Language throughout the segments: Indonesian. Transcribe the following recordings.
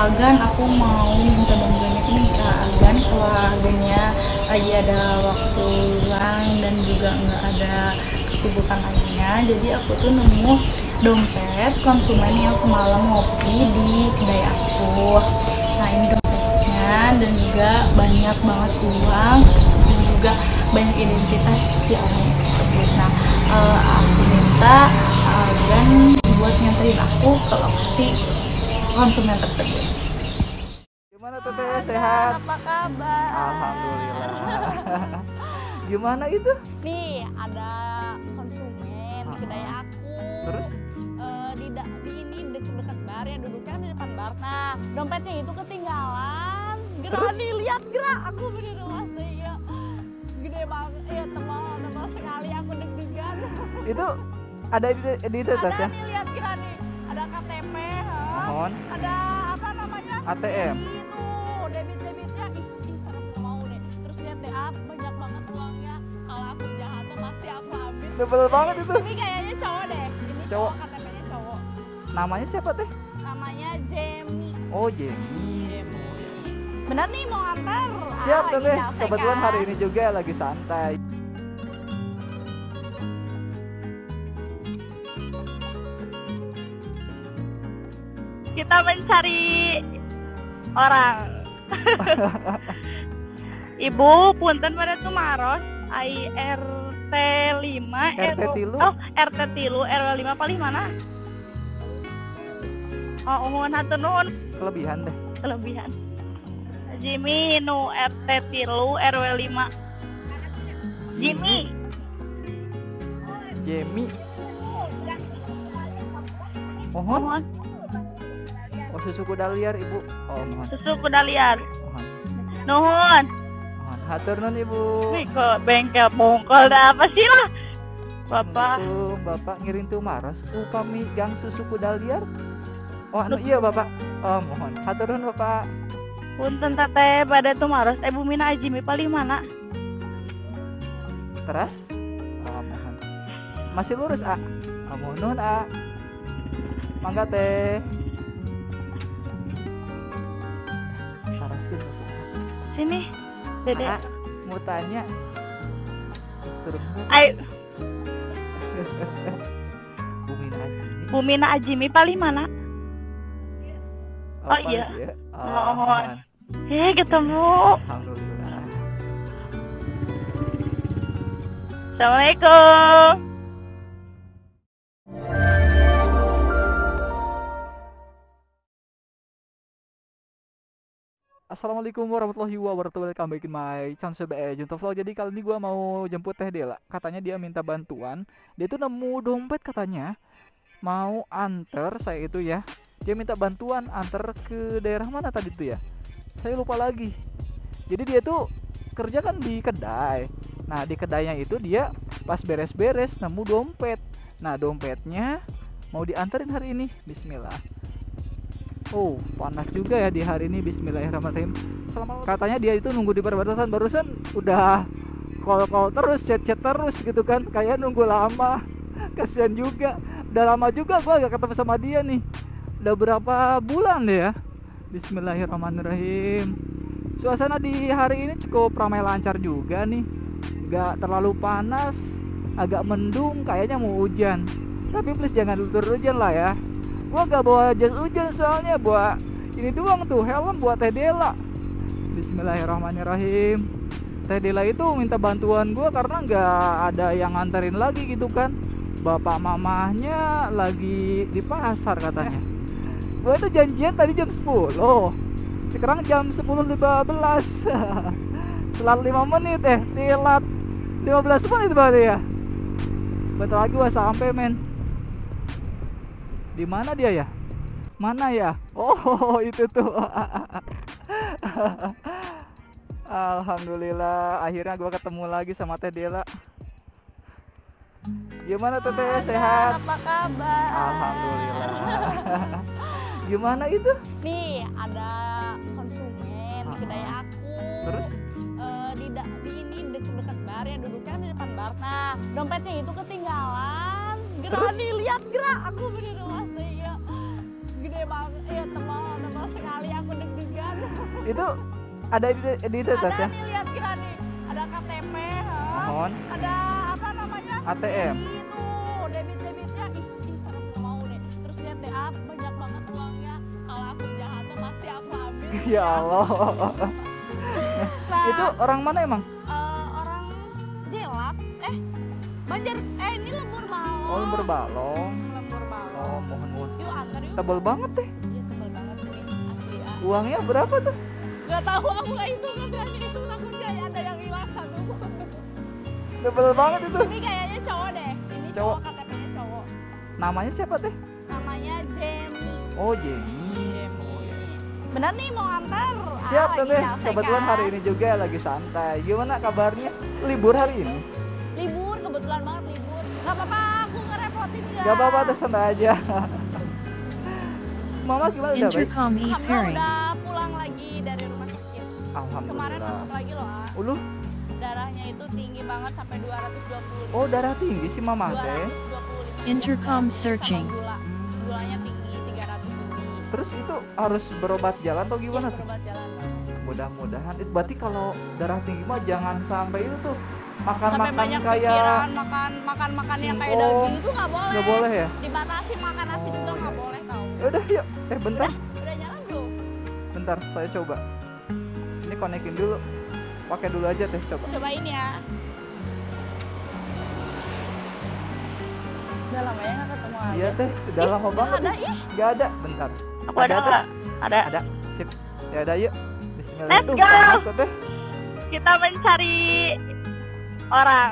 Agan, aku mau minta bantuannya nih ke Agan. Kalau Agannya lagi ada waktu luang dan juga nggak ada kesibukan lainnya, jadi aku tuh nemu dompet konsumen yang semalam ngopi di kedai aku. Nah, ini dompetnya dan juga banyak banget uang dan juga banyak identitas si orang tersebut. Nah, aku minta Agan buat nganterin aku ke lokasi konsumen tersebut. Gimana Teteh, sehat? Apa kabar? Alhamdulillah. Gimana itu? Nih, ada konsumen di kedai aku. Terus? Di ini dekat bar ya, duduknya di depan bar. Nah, dompetnya itu ketinggalan. Terus? Nih, lihat gerak aku bener masih ya. Gede banget, ya tebal sekali, aku deg-degan. Itu ada identitas ya? Ada nih, lihat gerak nih. Ada KTP, Mohon. ada apa namanya? ATM. Itu debitnya, ih serem mau deh. Terus lihat deh, banyak banget uangnya. Kalau aku jahat tuh pasti aku ambil. Tebel banget itu. Ini kayaknya cowok deh. Ini cowok, KTP-nya cowok. Namanya siapa Teh? Namanya Jamie. Oh, Jamie. Bener nih mau antar. Siap Teteh. Ginjal Kebetulan sehat. hari ini juga lagi santai. Kita mencari orang. Ibu, punten pada Tumaros, IRT 5 RT tilu? RT tilu RW 5 paling mana? Oh, umuman hatur nuhun. Kelebihan deh. Kelebihan. Jimmy nu RT tilu RW 5. Jimmy. Jamie. Mohon. Mohon Oh, susu kuda liar Ibu. Oh, mohon. susu kuda liar. Mohon. Nuhun. Mohon. Hatur nuhun Ibu. Nih kok bengkel bongkol dah apa sih lah? Bapak. Assalamualaikum, Bapak ngiring tuh maros upami gang susu kuda liar. Oh, anu iya Bapak. Oh, mohon. Hatur nuhun Bapak. Punten teteh pada Tumaros, Ibu Mina Jimmy paling mana? Teras. Oh, mohon. Masih lurus, A. Oh, mohon nuhun, A. Mangga teh. Taraskeun masih. Sini, Dede. A, mau tanya. Turun. Ayo, Bumi Najmi. Bu Mina Jimmy paling mana? Oh, iya. Oh, Mohon. mohon. Ketemu. Alhamdulillah. Assalamualaikum. Assalamualaikum warahmatullahi wabarakatuh. Welcome back in my channel CBE Junto Vlog. Jadi kali ini gue mau jemput Teh Dela. Katanya dia minta bantuan. Dia tuh nemu dompet katanya. Mau anter saya itu ya. Dia minta bantuan anter ke daerah mana tadi tuh ya. Saya lupa lagi. Jadi dia tuh kerja kan di kedai. Nah di kedainya itu dia pas beres-beres nemu dompet. Nah dompetnya mau dianterin hari ini. Bismillah. Oh, panas juga ya di hari ini. Bismillahirrahmanirrahim. Katanya dia itu nunggu di perbatasan. Barusan udah call terus, chat terus gitu kan. Kayak nunggu lama. Kasihan juga. Udah lama juga gua gak ketemu sama dia nih. Udah berapa bulan deh ya. Bismillahirrahmanirrahim. Suasana di hari ini cukup ramai lancar juga nih. Gak terlalu panas, agak mendung, kayaknya mau hujan. Tapi please jangan turun hujan lah ya. Gua gak bawa jas hujan soalnya bawa ini doang tuh, helm buat Teh Dela. Bismillahirrahmanirrahim. Teh Dela itu minta bantuan gua karena gak ada yang nganterin lagi gitu kan. Bapak mamahnya lagi di pasar katanya. Gua tuh janjian tadi jam 10. Sekarang jam 10.15. Telat 5 menit telat 15 menit berarti ya. Bentar lagi gua sampai men. Di mana dia ya? Mana ya? Oh, itu tuh. Alhamdulillah, akhirnya gua ketemu lagi sama Teh Dela. Gimana Teteh, sehat? Apa kabar? Alhamdulillah. Gimana itu? Nih, ada konsumen di kedai aku. Terus? Di ini dekat bar ya, duduknya di depan bar. Nah, dompetnya itu ketinggalan. Terus? Nih, lihat gerak aku bener masih ya. Gede banget, ya tebal sekali. Itu ada di atas Ada ya? nih, lihat kira nih. Ada KTP, Mohon. ada apa namanya? ATM. Itu debitnya. Ih, serem gak mau deh. Terus lihat deh, banyak banget uangnya. Kalau aku jahatnya pasti aku ambil. Ya Allah. Nah, Itu orang mana emang? orang Jelap. Banjar. Ini Lembur Balong. Oh, Lembur Balong. Lembur Balong. Oh, mohon. Yuk antar yuk. Tebel banget deh. Iya tebal banget nih asli. Uangnya berapa tuh? Gak tahu aku nggak hitung, nggak berani hitung, takutnya ada yang hilang satu. Tebel banget itu. Ini kayaknya cowok deh. Ini cowok, KTP-nya cowok. Namanya siapa teh? Namanya Jamie. Oh, Jenny. Bener nih mau antar. Siap lagi teh. capek, Kebetulan kan? hari ini juga lagi santai. Gimana kabarnya? Libur hari ini? Libur, kebetulan banget libur. Gak apa-apa, aku ngerepotin ya. Gak apa-apa, tuh santai aja. Mama gimana, udah baik? Intercom E Alhamdulillah pairing. udah pulang lagi dari rumah sakit. Kemarin Alhamdulillah. masuk lagi loh. Ulu? Darahnya itu tinggi banget sampai 225. Oh, darah tinggi sih mama teh. 225. Intercom Sama searching. gula. Gulanya tinggi 300 lebih. Terus itu harus berobat jalan atau gimana Iya, tuh? berobat jalan. Mudah-mudahan. Itu berarti kalau darah tinggi mah jangan sampai itu tuh Sampai makan-makan banyak kayak pikiran, makan yang kayak singkong. daging itu nggak boleh. nggak boleh ya? Dibatasi makan nasi Oh, juga nggak iya. boleh tau. Ya udah yuk. Bentar. Udah jalan belum? Bentar, saya coba. Ini konekin dulu. Pakai dulu aja teh, coba. Cobain ya. Udah lama ya nggak ketemu aja. Iya teh, udah lama nggak banget. ada, nih. ih. Nggak ada, bentar. Aku ada Ada, nggak? Ada. Ada, sip. Ya udah yuk. Bismillah. Let's Tuh, go. panas teh. Kita mencari orang.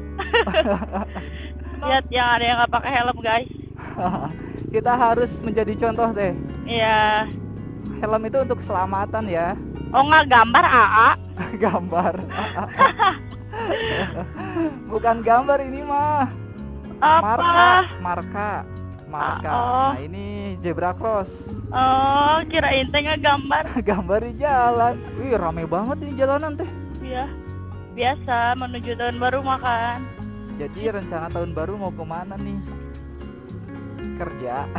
Lihat yang ada yang nggak pakai helm guys. Kita harus menjadi contoh teh. Iya. Helm itu untuk keselamatan ya. Oh nggak gambar AA. Gambar. Bukan gambar ini mah. Apa? Marka. Oh. Nah, ini zebra cross. Oh kirain teh nggak gambar. Gambar di jalan. Wih, rame banget ini jalanan teh. Iya. Biasa menuju tahun baru makan. Jadi rencana tahun baru mau kemana nih? Kerja.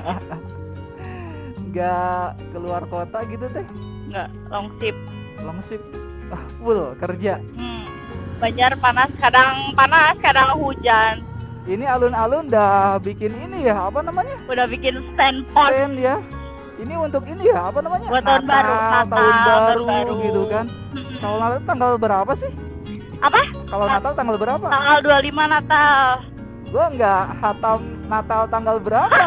Nggak keluar kota gitu teh. Nggak long sip. Langsung full kerja. Banjar panas, kadang hujan. Ini alun-alun udah bikin ini ya, apa namanya? Udah bikin stand pot. Stand ya. Ini untuk ini ya, apa namanya? Buat tahun baru, tahun Natal, baru baru. gitu kan. Kalau Natal tanggal berapa sih? Apa? Kalau Natal tanggal berapa? Tanggal 25 Natal. Gua nggak hatam Natal tanggal berapa.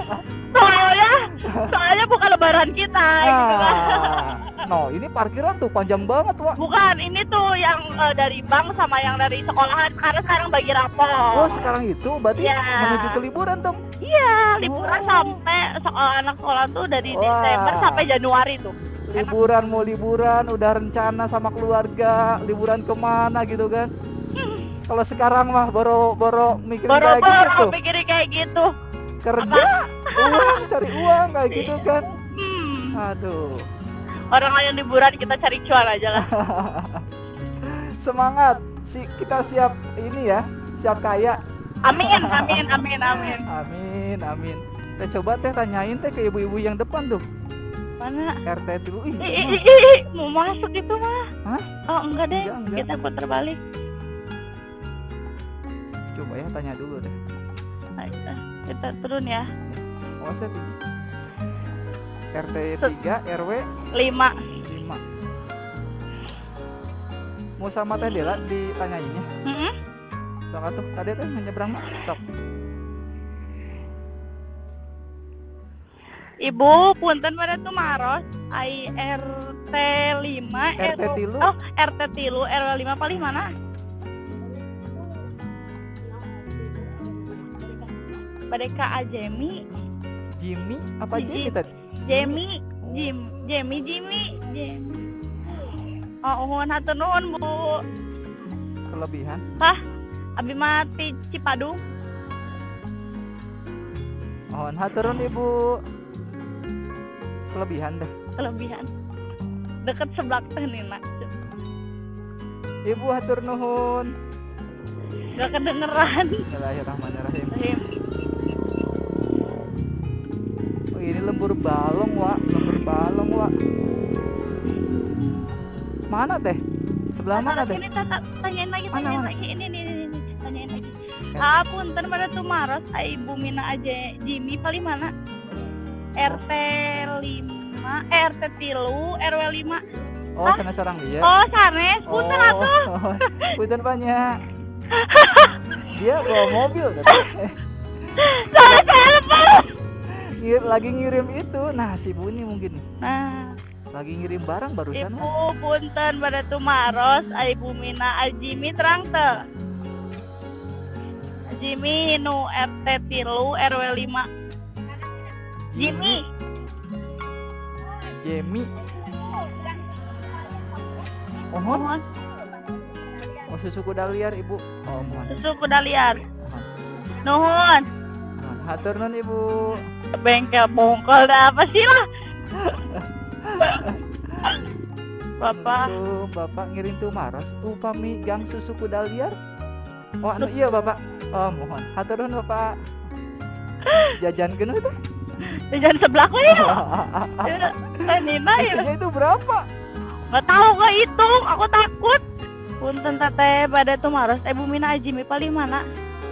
Soalnya bukan lebaran kita gitu kan. No, ini parkiran tuh panjang banget, Wak. Bukan, ini tuh yang dari bank sama yang dari sekolahan karena sekarang bagi rapor. Oh, sekarang itu berarti Iya. menuju ke liburan dong. Iya, liburan Oh. sampai anak sekolah tuh dari Wah. Desember sampai Januari tuh. Liburan mau liburan, udah rencana sama keluarga, liburan kemana gitu kan. Kalau sekarang mah boro-boro mikirin kayak gitu. Boro-boro mikirin kayak gitu. Kerja, uang, cari uang kayak gitu kan. Aduh. Orang lain liburan kita cari cuan aja lah. Semangat. Kita siap ini ya, siap kaya. Amin, amin, amin, amin. Amin, amin. Teh coba teh tanyain teh ke ibu-ibu yang depan tuh. Mana? RT dulu. Mau masuk itu mah? Hah? Oh enggak deh, Enggak. kita putar balik. Coba ya tanya dulu deh. Kita turun ya. Oh, saya RT 3, RW 5. 5. Mau sama Teh Dela ditanyainnya. Sok atuh, tadi teh nyebrang mah. Sok. Ibu, punten pada tuh maros. RT 5 RT tilu. Oh, RT tilu, RW 5 paling mana? Badeka Ajemi. Jimmy apa Jimmy tadi? Jemi, Oh. Jemi. Oh, uhun hatur nuhun, Bu. Kelebihan. Abi mati Cipadung. Mohon haturun Ibu. Kelebihan deh. Kelebihan. Deket sebelah teh Nina. Ibu hatur nuhun. Gak kedengeran. Bismillahirrahmanirrahim. Oh, ini lembur balong, Wak. Lembur balong, Wak. Mana teh? Sebelah mana teh? Ini tanyain lagi, Mana, tanyain mana? lagi. Ini, tanyain lagi. Ya. Punten pada Tumaros, Ibu Mina aja Jimmy paling mana? RT 5, RT 3, RW 5. Oh, sana sarang dia. Oh, sanes, punten atuh. Oh, punten banyak. Dia bawa mobil teh. Lagi ngirim itu. Nah, si Buni mungkin nih. Nah, Lagi ngirim barang barusan. Ibu punten pada Tumaros, Ibu Mina Jimmy terang teh. Jimmy nu RT 3 RW 5. Jimmy. Jamie. Mohon. Mohon. Oh, susu kuda liar Ibu. Oh, mohon. Susu kuda liar. Mohon. Nuhun. Hatur nun Ibu. Bengkel bongkol dah apa sih lah. Bapak. Tuh, Bapak ngirim tuh maros upami gang susu kuda liar. Oh, anu iya Bapak. Oh, mohon. Hatur nun Bapak. Jajan genu teh. Jajan sebelah kok ya. Nina ya. Isinya itu berapa? Nggak tahu gak hitung, aku takut. Punten teteh pada Tumaros, Ibu Mina Jimmy paling mana?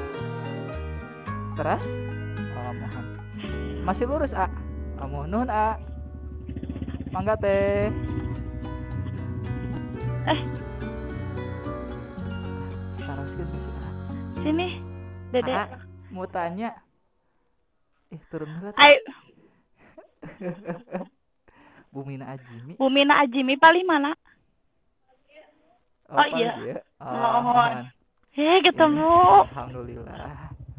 Teras? Oh, mohon. Masih lurus, A. Oh, mohon nun, A. Mangga teh. Taraskeun masih A. Sini, Dede. A, mau tanya. Turun dulu. Ayo, Bu Mina Ajimi. Bu Mina Jimmy paling mana? Oh, iya. Dia? Mohon. Ketemu. Alhamdulillah.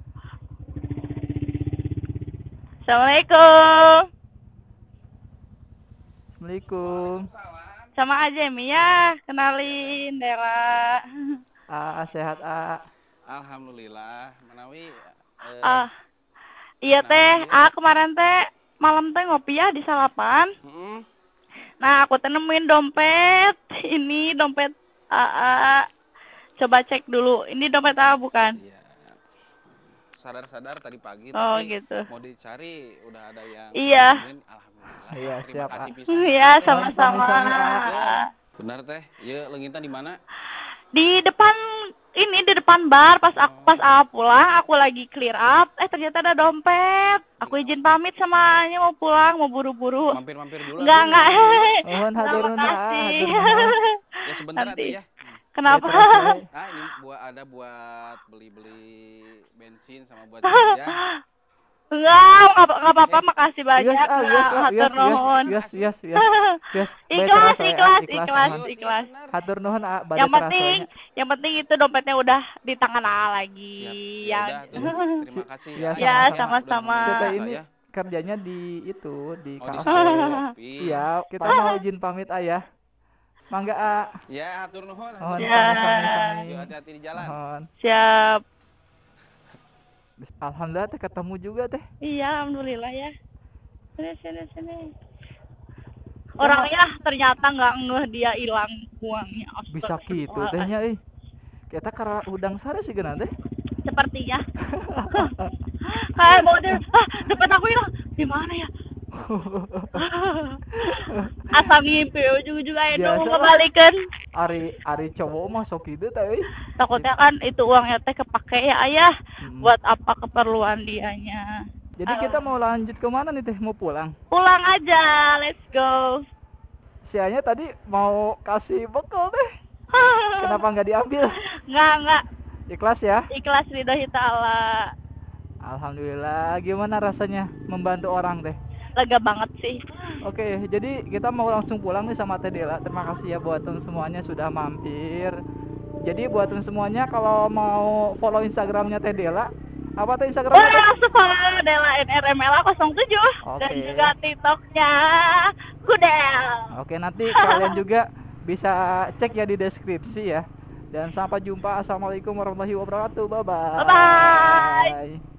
Assalamualaikum. Assalamualaikum. Sama Jimmy ya, kenalin Dela. A, sehat A. Alhamdulillah, menawi Iya teh, kemarin teh malam teh ngopi ya di Salapan. Nah, aku teh nemuin dompet. Ini dompet AA. Coba cek dulu. Ini dompet AA bukan? Iya. Sadar-sadar tadi pagi Oh, tapi gitu. mau dicari udah ada yang Iya. nemuin, alhamdulillah. Iya, Terima siap, kasih A. pisan. Iya, sama-sama. Sami-sami, Benar teh. Ieu leungintan di mana? Di depan bar pas AA pulang, aku lagi clear up. Ternyata ada dompet. Aku izin pamit sama Anya mau pulang, mau buru-buru. Mampir-mampir dulu. Enggak. Mohon hatur nun A. Kasih. Hatur nun. Ya sebentar Nanti. atuh ya. Kenapa? Ya, terus, Ini buat beli-beli bensin sama buat kerja. Enggak apa-apa, makasih banyak. Yes, A, yes, A, Hatur nuhun. yes. Ikhlas. Mohon. Ikhlas. Hatur nuhun A, bade Yang penting itu dompetnya udah di tangan AA lagi. Siap. Ya udah, tuh. Terima kasih Ya, Ya, Udah sama-sama. nemenin Kita saya. ini kerjanya di itu di Oh, di kafe. kopi. Iya, kita mau izin pamit Ayah. Mangga A. Ya, hatur nuhun. Mohon Ya. sami-sami. Yuk, hati-hati di jalan. Mohon. Siap. Alhamdulillah teh ketemu juga teh. Iya, alhamdulillah ya. Sini. Orangnya ternyata nggak ngeh dia hilang uangnya. Bisa gitu tehnya Kita kara udang sare sih geuna teh. Sepertinya. Dompet aku hilang. Di mana ya? Asal ngimpi juga ya dong Biasa. ngebalikin. Ari cowok mah sok kitu teh euy. Takutnya kan itu uangnya teh kepake ya ayah. Mm. Buat apa keperluan dianya. Jadi kita mau lanjut ke mana nih teh? Mau pulang? Pulang aja, let's go. Si Anya tadi mau kasih bekal teh. Kenapa nggak diambil? Nggak. Ikhlas ya? Ikhlas lillahi ta'ala. Alhamdulillah. Gimana rasanya membantu orang teh? Lega banget sih. Oke, jadi kita mau langsung pulang nih sama Teh Dela. Terima kasih ya buat teman semuanya sudah mampir. Jadi buat teman semuanya kalau mau follow Instagramnya Teh Dela, apa tuh Instagramnya? Teh? Langsung follow Dela NRMLA 07 dan Oke. juga TikToknya Kudel. Oke, nanti kalian juga bisa cek ya di deskripsi ya. Dan sampai jumpa. Assalamualaikum warahmatullahi wabarakatuh. Bye bye. Bye-bye.